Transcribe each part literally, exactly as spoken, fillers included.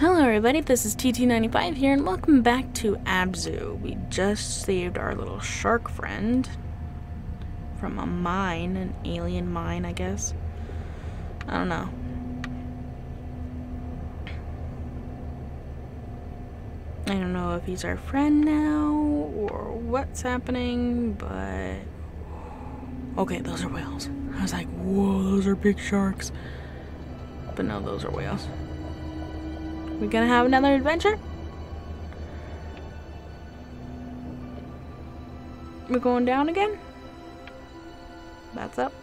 Hello everybody, this is T T ninety-five here, and welcome back to Abzu. We just saved our little shark friend from a mine, an alien mine, I guess. I don't know. I don't know if he's our friend now, or what's happening, but... Okay, those are whales. I was like, whoa, those are big sharks. But no, those are whales. We gonna have another adventure? We're going down again? That's up.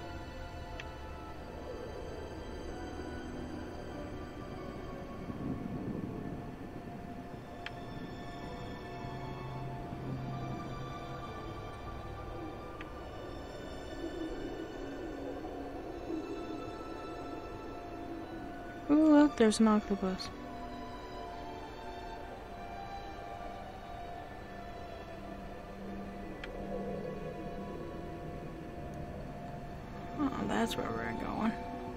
Ooh, look, there's an octopus. Oh, that's where we're going.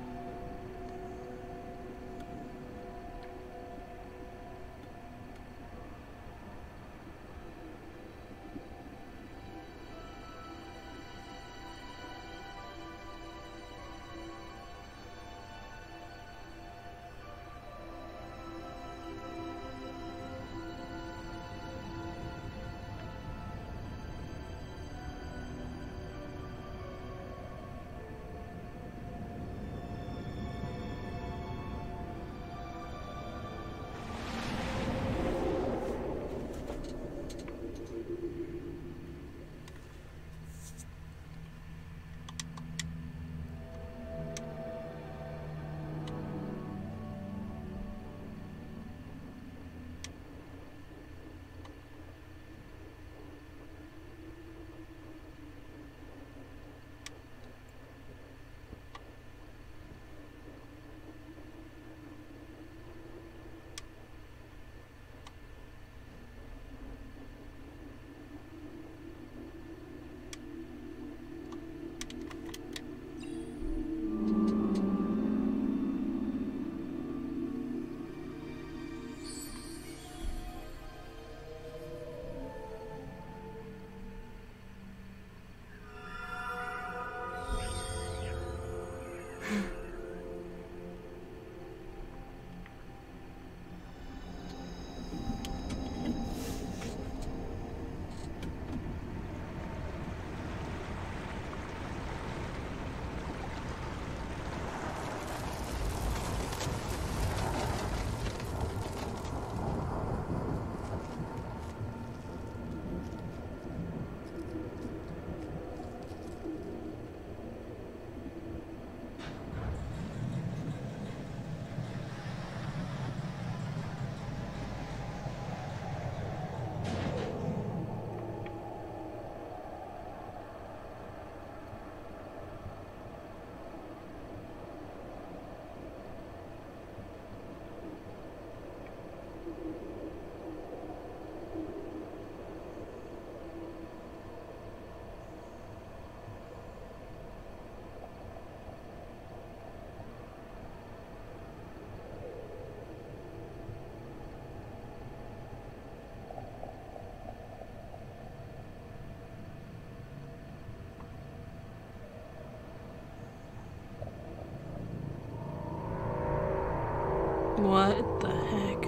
What the heck?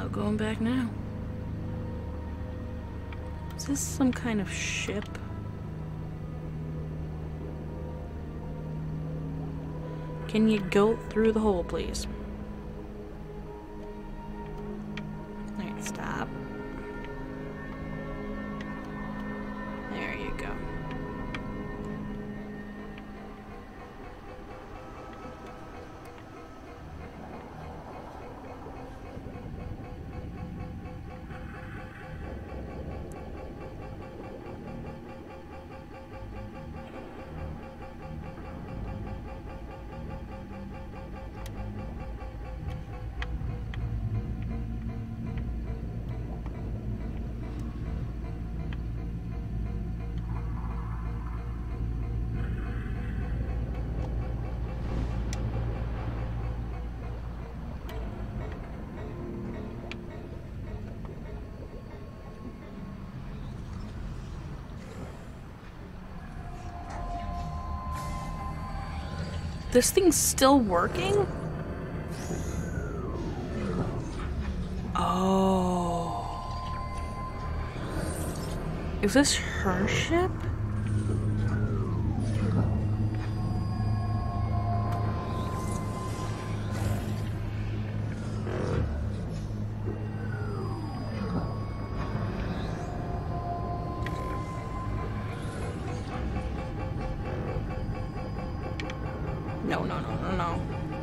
Not going back now. Is this some kind of ship? Can you go through the hole, please? Alright, stop. There you go. This thing's still working? Oh. Is this her ship? No, no, no, no, no.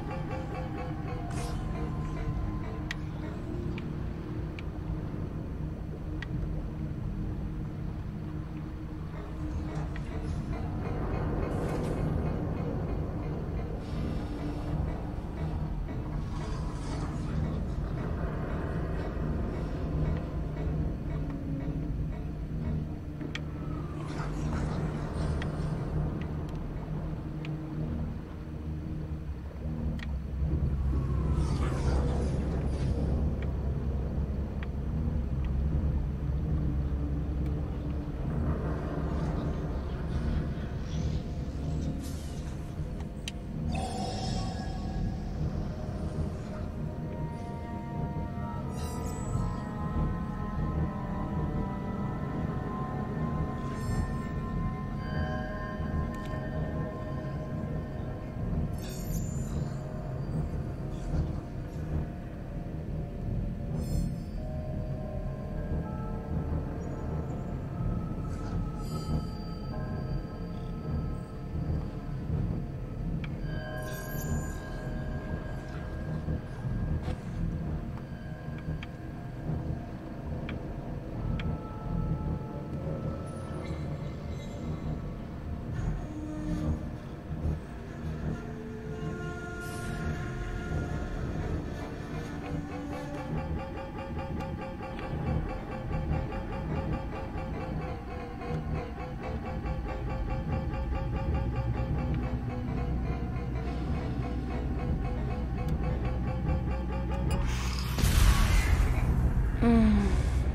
Mm.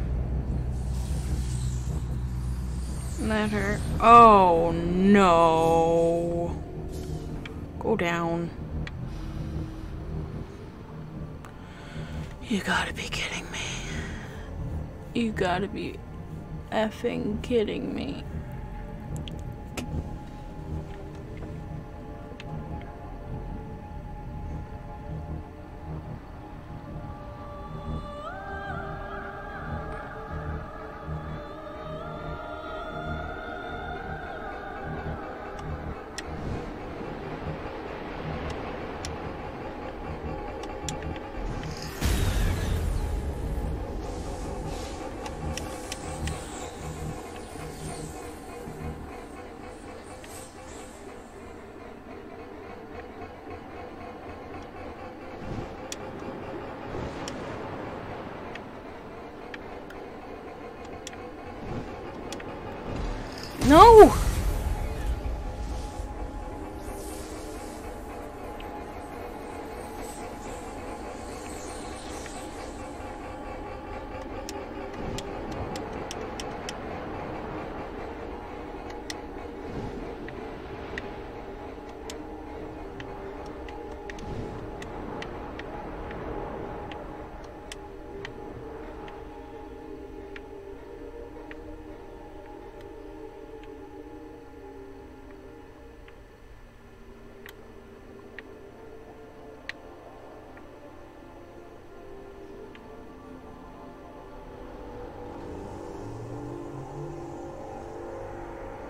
That hurt. Oh no. Go down. You gotta be kidding me. You gotta be effing kidding me. No!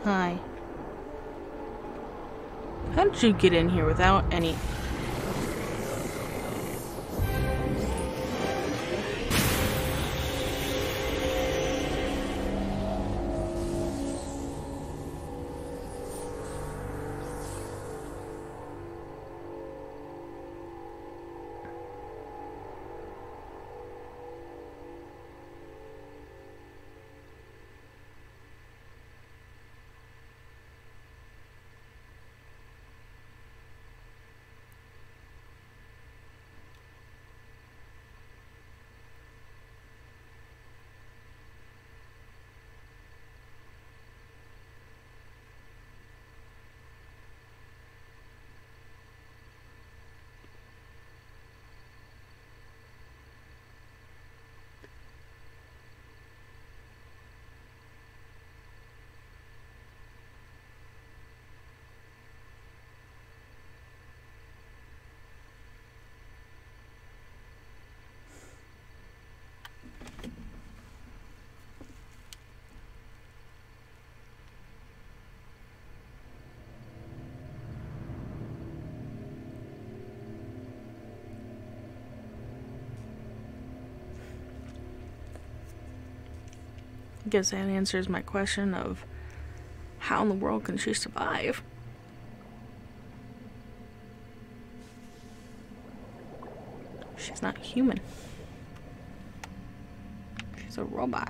Hi. How did you get in here without any... I guess that answers my question of how in the world can she survive? She's not human. She's a robot.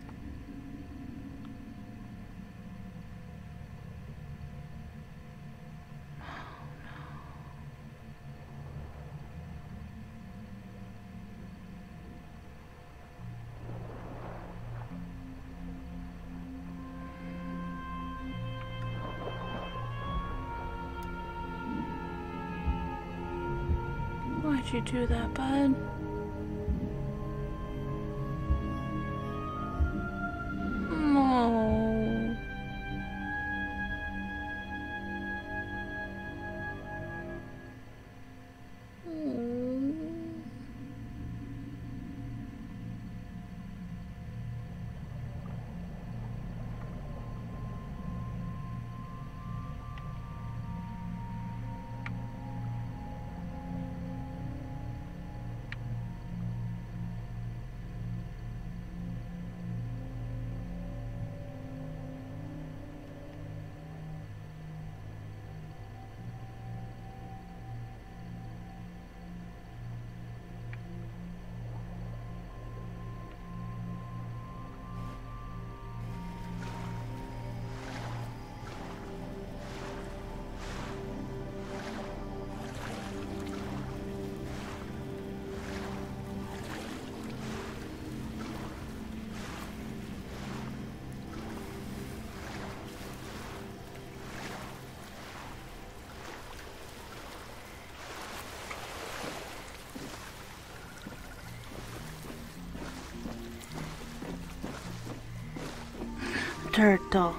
Why'd you do that, bud? No. Turtle.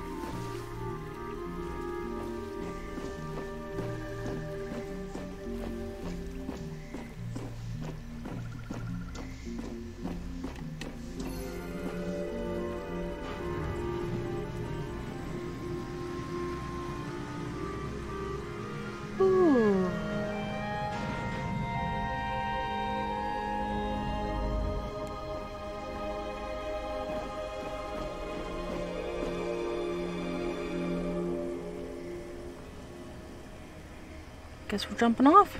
Ooh. Guess we're jumping off.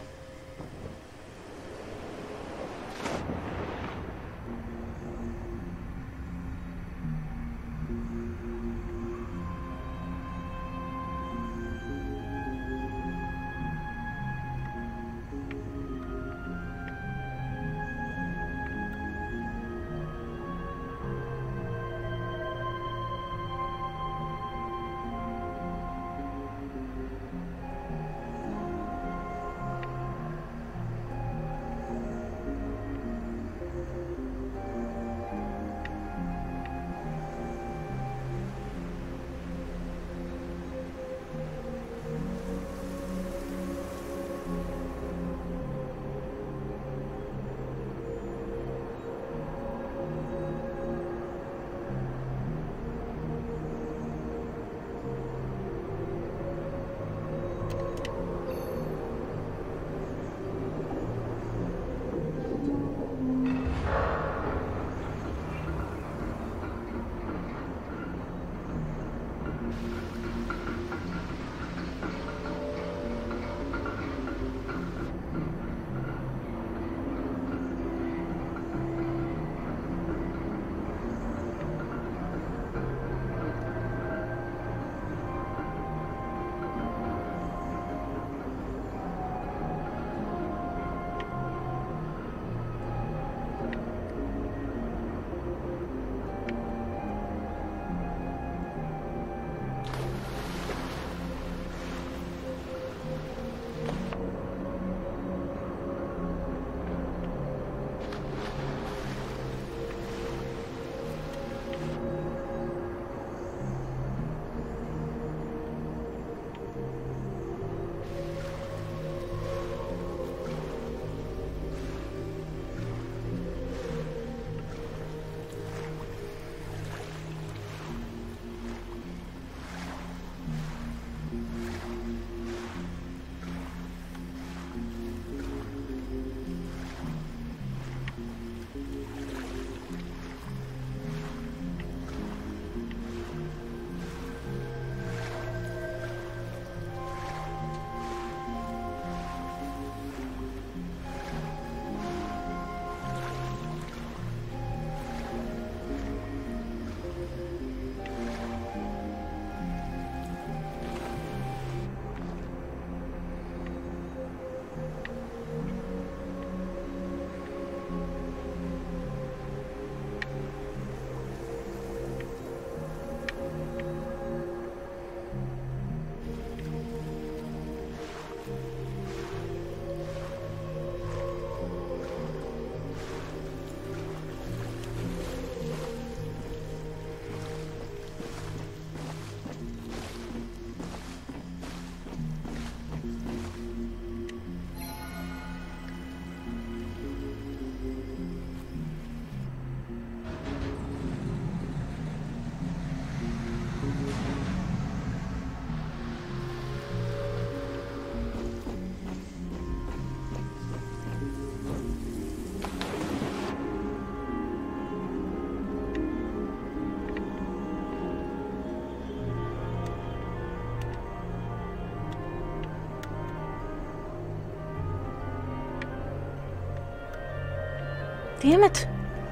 Damn it!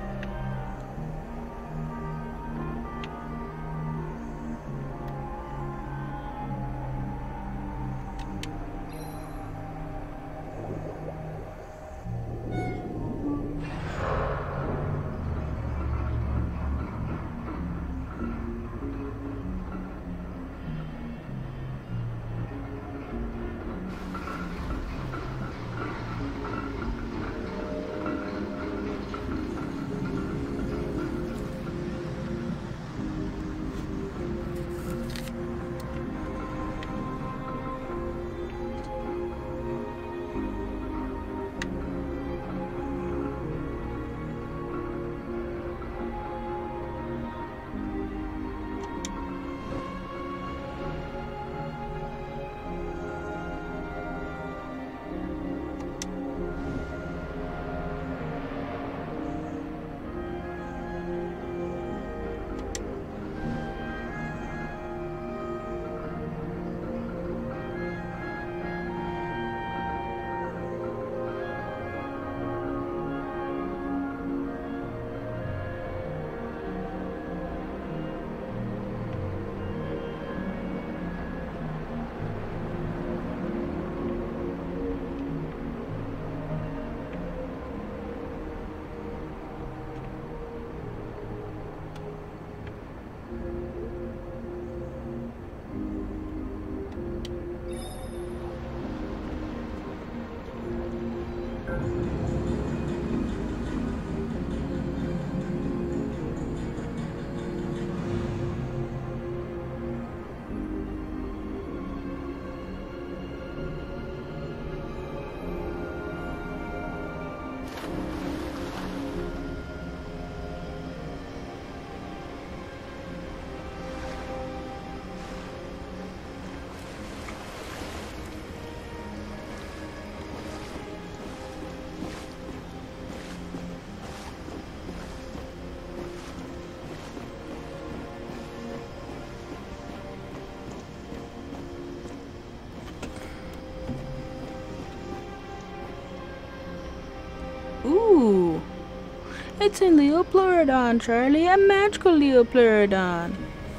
Ooh, it's a Leopleurodon, Charlie, a magical Leopleurodon.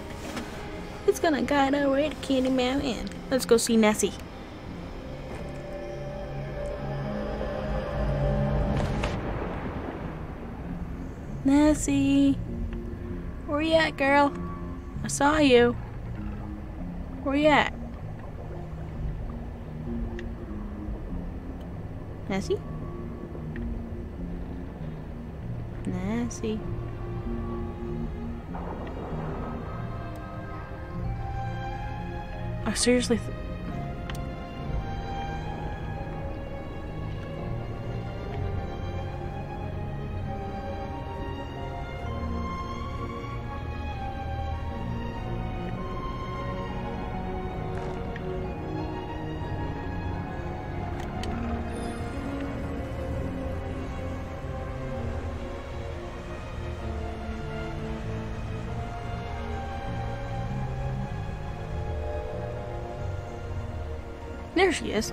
It's gonna guide our way to Candy Mountain. Let's go see Nessie. Nessie, where you at, girl? I saw you. Where you at? Nessie? Nessie. I seriously th There she is.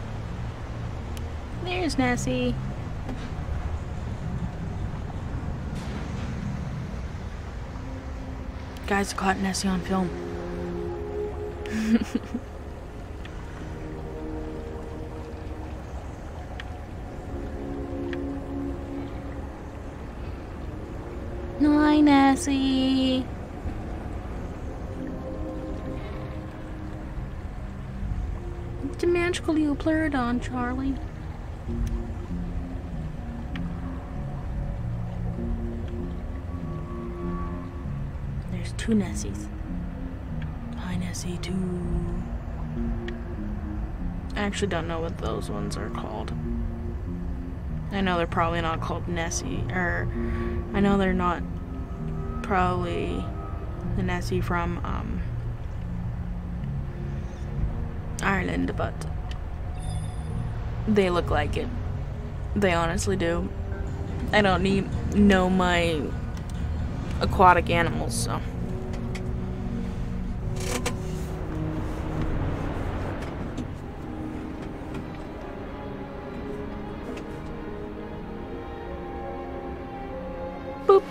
There's Nessie. Guys caught Nessie on film. Hi, Nessie. It's a magical you blurred on, Charlie. There's two Nessies. Hi, Nessie, too. I actually don't know what those ones are called. I know they're probably not called Nessie, or I know they're not probably the Nessie from um, Ireland, but they look like it. They honestly do. I don't need know my aquatic animals, so. Boop.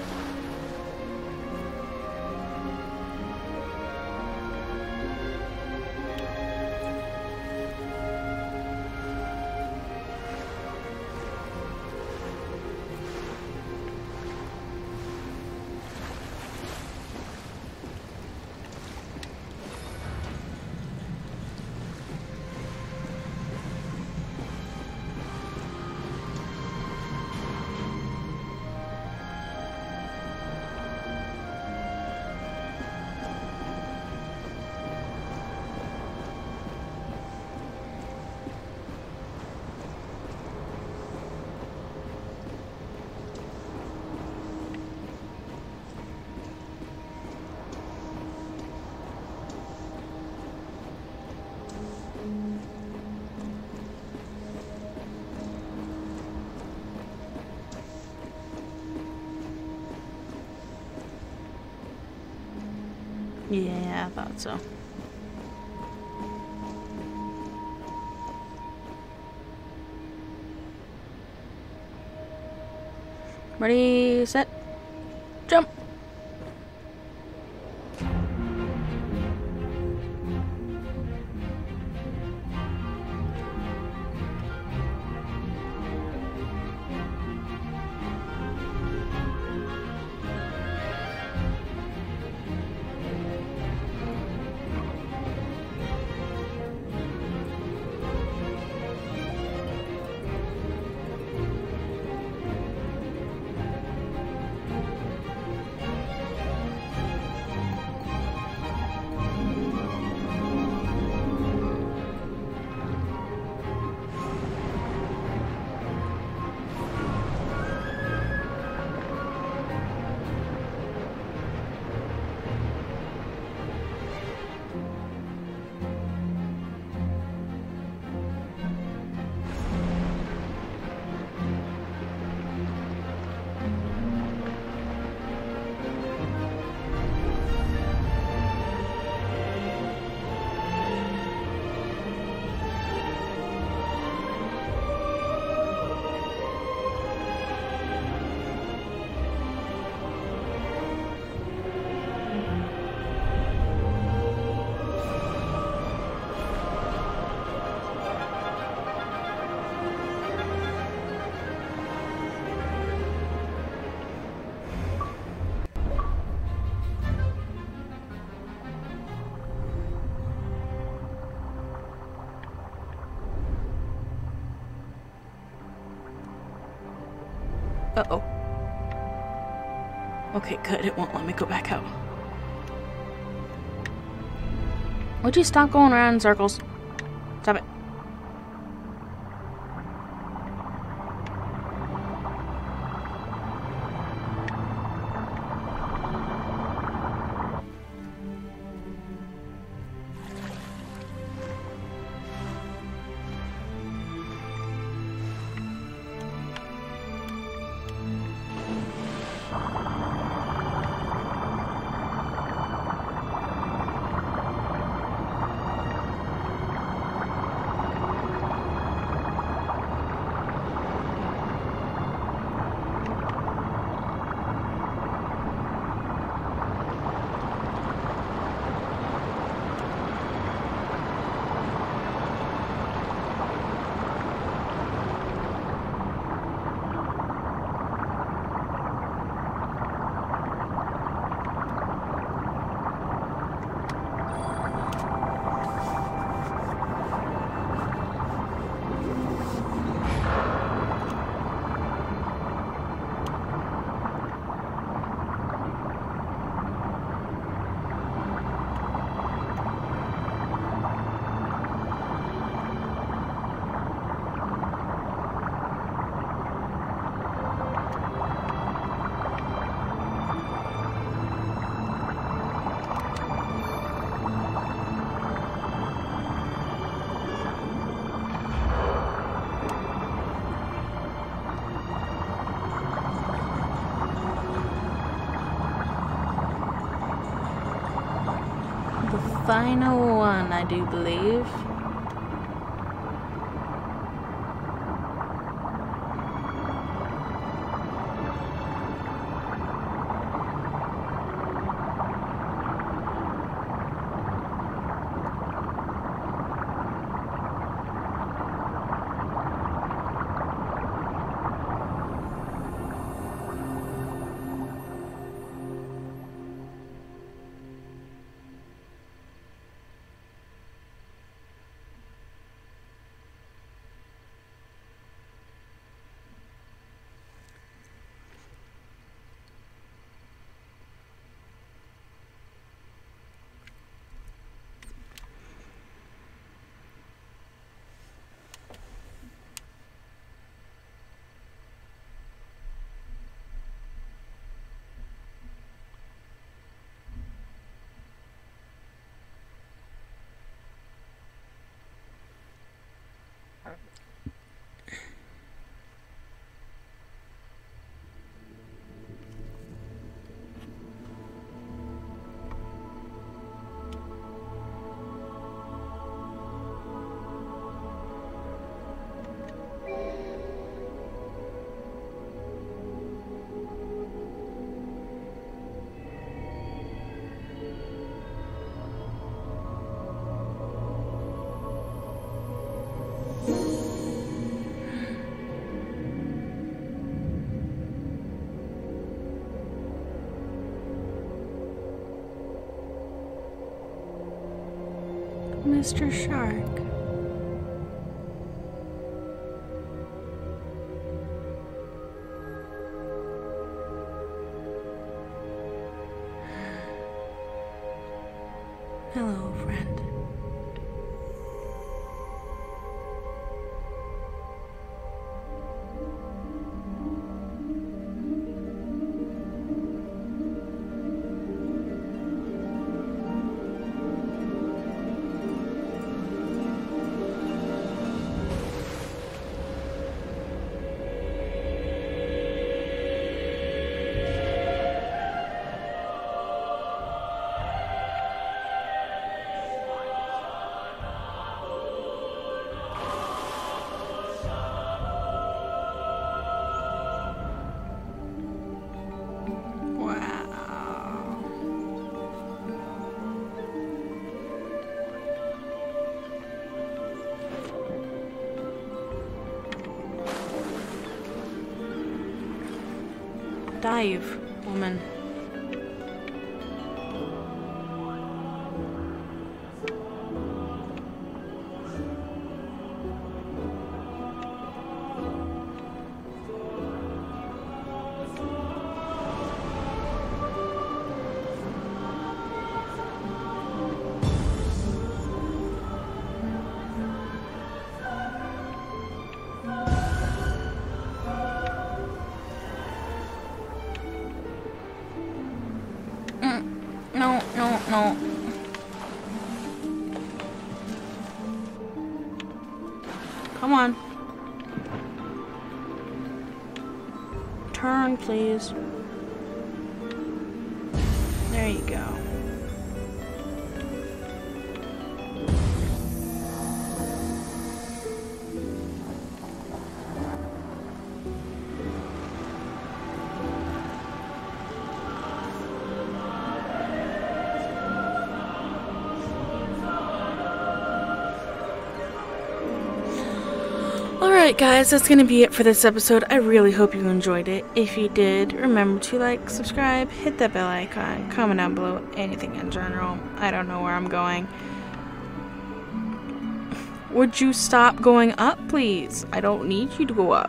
Yeah, I thought so. Ready, set, jump. Uh-oh. Okay, good. It won't let me go back out. Would you stop going around in circles? Stop it. final one, I do believe. Mister Shark. Hello, friend. Dive, woman. No, no, no. Come on. Turn, please. There you go. Alright guys, that's going to be it for this episode. I really hope you enjoyed it. If you did, remember to like, subscribe, hit that bell icon, comment down below, anything in general. I don't know where I'm going. Would you stop going up, please? I don't need you to go up.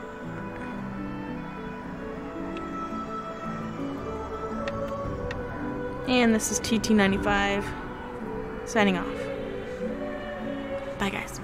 And this is T T ninety-five, signing off. Bye guys.